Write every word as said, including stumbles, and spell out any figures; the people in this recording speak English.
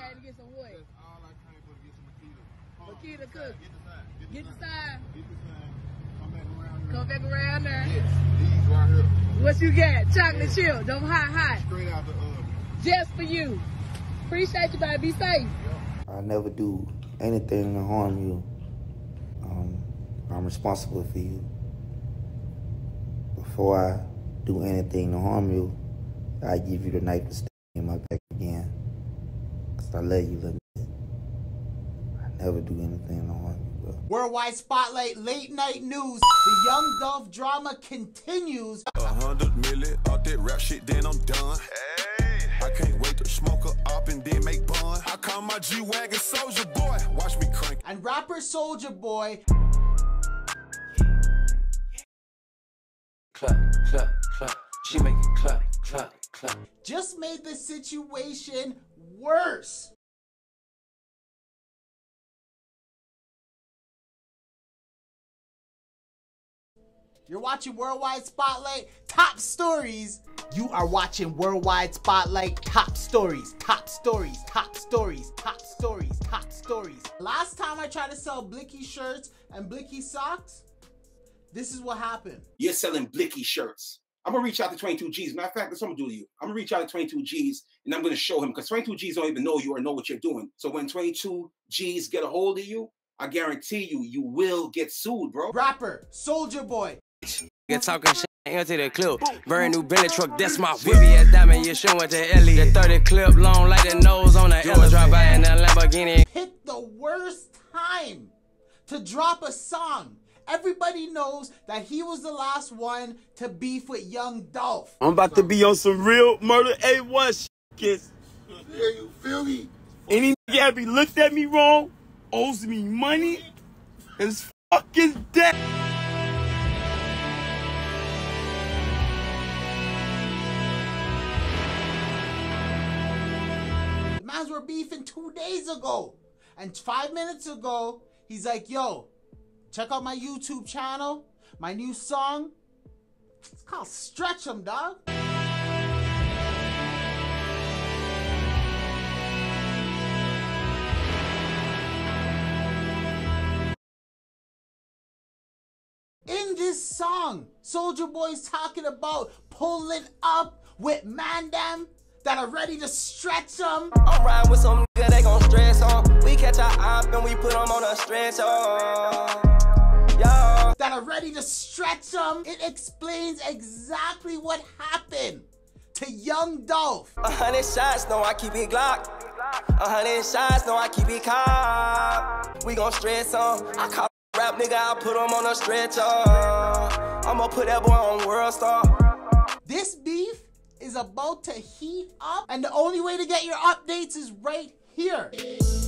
came to get some what? That's all I came for, to get some Makita. Makita cook. Get the sign. Get the Get the sign. Get the sign. Come back around here. Come back around there. Yes, these right here. What you got? Chocolate Yes. chip. Them hot, hot. Straight out the oven. Just for you. Appreciate you, baby. Be safe. I never do anything to harm you. Um, I'm responsible for you. Before I do anything to harm you, I give you the knife to stab in my back again. Cause I love you, little bit. I never do anything to harm you, bro. Worldwide Spotlight Late Night News. The Young Dolph drama continues. A hundred million off that rap shit, then I'm done. Hey. I can't wait to smoke a up and then make bun. I call my G-Wagon Soldier Boy. Watch me crank. And rapper Soldier Boy. Clap, clap, clap. She make it clap, clap, clap. Just made the situation worse. You're watching Worldwide Spotlight Top Stories. You are watching Worldwide Spotlight Top Stories, Top Stories, Top Stories, Top Stories, Top Stories. Last time I tried to sell Blicky shirts and Blicky socks, this is what happened. You're selling Blicky shirts. I'm gonna reach out to twenty-two G's. Matter of fact, that's what I'm gonna do to you. I'm gonna reach out to twenty-two G's and I'm gonna show him, because twenty-two G's don't even know you or know what you're doing. So when twenty-two G's get a hold of you, I guarantee you, you will get sued, bro. Rapper Soldier Boy. Get talking shit, empty the clip. Brand new Bentley truck, that's my whippy ass diamond. You're showing to Ellie. The thirty clip long like the nose on the elephant. Drive by in that Lamborghini. Pick the worst time to drop a song. Everybody knows that he was the last one to beef with Young Dolph. I'm about to be on some real murder A one shit, kids. Yeah, you feel me? Any nigga ever looked at me wrong, owes me money, is fucking dead. The mans were beefing two days ago. And five minutes ago, he's like, yo, check out my YouTube channel, my new song. It's called Stretch 'em, dog. In this song, Soldier Boy's talking about pulling up with Mandem that are ready to stretch them. I'm riding with some nigga, they gon' stress on. We catch our op and we put them on a stretch on. Yo. That are ready to stretch them. It explains exactly what happened to Young Dolph. A hundred shots, no, I keep it Glock. A hundred shots, no, I keep it cop. We gon' stress on. I call rap nigga, I put him on a stretcher. I'ma put that boy on World Star. This beef is about to heat up, and the only way to get your updates is right here.